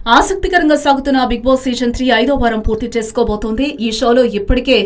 ఆసక్తికరంగా సాగుతున్న big boss season 3 ఐదో వారం పూర్తి చేసుకోబోతోంది. ఈ షోలో ఇప్పటికే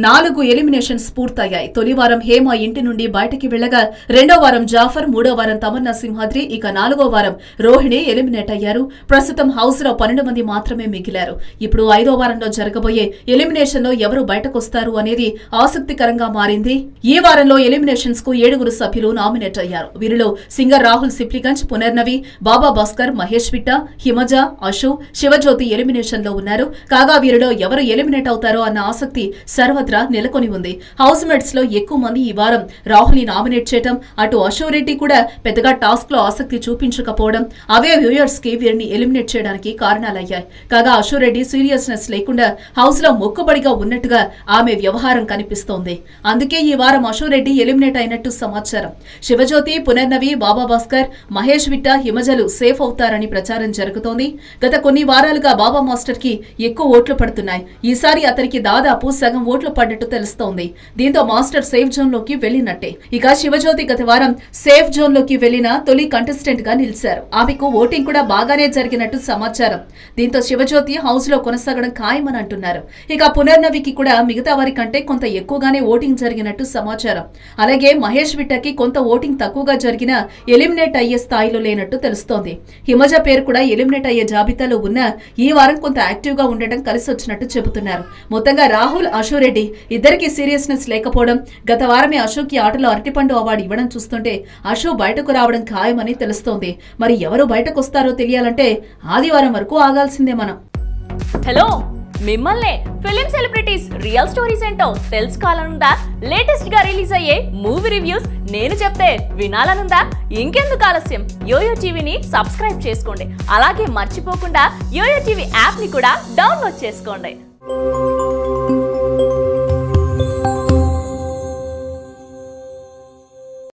4 ఎలిమినేషన్స్ పూర్తయ్యాయి. తొలి వారం హేమ ఇంటి నుండి బయటికి వెళ్లగా, రెండో వారం జాఫర్, మూడో వారం తమన్నా సింహాద్రి, ఇక 4గో వారం రోహిణి ఎలిమినేట్ అయ్యారు. ప్రస్తుతం హౌస్ లో 12 మంది మాత్రమే మిగిలారు. ఇప్పుడు ఐదో వారంలో జరగబోయే ఎలిమినేషన్ లో ఎవరు బయటకొస్తారు అనేది ఆసక్తికరంగా మారింది. ఈ వారంలో ఎలిమినేషన్స్ కు 7 సభ్యులు నామినేట్ అయ్యారు. వీరిలో సింగర్ రాహుల్ సిప్లిగంజ్, పునర్నవి, బాబా భాస్కర్, మహేష్ విట్ట, హిమజ, అశు, శివజ్యోతి ఎలిమినేషన్ లో ఉన్నారు. కాగా వీరిలో ఎవరు ఎలిమినేట్ అవుతారో అన్న ఆసక్తి సర్వత్రా నెలకొని ఉంది. హౌస్ మేట్స్ లో ఎక్కువ మంది ఈ వారం రాహుల్ ని నామినేట్ చేయడం, అటు అశు రెడ్డి కూడా పెద్దగా టాస్క్ లో ఆసక్తి చూపించకపోవడం అవే వ్యూయర్స్ కి వీరిని ఎలిమినేట్ చేయడానికి కారణాలయ్యాయి. కాగా అశు రెడ్డి సీరియస్నెస్ లేకుండా హౌస్ లో మొక్కుబడిగా ఉన్నట్టుగా ఆమె వ్యవహారం కనిపిస్తోంది. అందుకే ఈ వారం అశు రెడ్డి ఎలిమినేట్ అయినట్టు సమాచారం. శివజ్యోతి, పునర్నవి, బాబా భాస్కర్, మహేష్ విట్ట, హిమజలు సేఫ్ అవుతారని ప్రచారం జరుగుతోంది. గత కొన్ని వారాలుగా బాబా మాస్టర్ కి ఎక్కువ ఓట్లు పడుతున్నాయి. ఈసారి అతనికి దాదాపు సగం ఓట్లు పడ్డట్టు తెలుస్తోంది. దీంతో మాస్టర్ సేఫ్ జోన్ లోకి వెళ్లినట్టే. ఇక శివజ్యోతి గత వారం సేఫ్ జోన్ లోకి వెళ్లిన తొలి కంటెస్టెంట్ గా నిలిచారు. ఆమెకు ఓటింగ్ కూడా బాగానే జరిగినట్టు సమాచారం. దీంతో శివజ్యోతి హౌస్ లో కొనసాగడం ఖాయమని అంటున్నారు. ఇక పునర్నవికి కూడా మిగతా వారి కంటే కొంత ఎక్కువగానే ఓటింగ్ జరిగినట్టు సమాచారం. అలాగే మహేష్ విట్టకి కొంత ఓటింగ్ తక్కువగా జరిగినా ఎలిమినేట్ అయ్యే స్థాయిలో లేనట్టు తెలుస్తోంది. హిమజ పేరు కూడా ఎలిమినేట్ అయ్యే జాబితాలో ఉన్న ఈ వారం కొంత యాక్టివ్ గా ఉండటం కలిసి వచ్చినట్టు చెబుతున్నారు. మొత్తంగా రాహుల్, అశు రెడ్డి ఇద్దరికి సీరియస్నెస్ లేకపోవడం, గత వారమే అశుకి ఆటలో అరటిపండు అవార్డు ఇవ్వడం చూస్తుంటే అశు బయటకు రావడం ఖాయమని తెలుస్తోంది. మరి ఎవరు బయటకు వస్తారో తెలియాలంటే ఆదివారం వరకు ఆగాల్సిందే మనం. హలో, మిమ్మల్నే ఫిలిం సెలబ్రిటీస్ రియల్ స్టోరీస్ ఏంటో తెలుసుకోవాలనుందా? లేటెస్ట్ గా రిలీజ్ అయ్యే మూవీ రివ్యూస్ నేను చెప్తే వినాలనుందా? ఇంకెందుకు ఆలస్యం, యోయో టీవీని సబ్స్క్రైబ్ చేసుకోండి. అలాగే మర్చిపోకుండా యోయో టీవీ యాప్ ని కూడా డౌన్లోడ్ చేసుకోండి.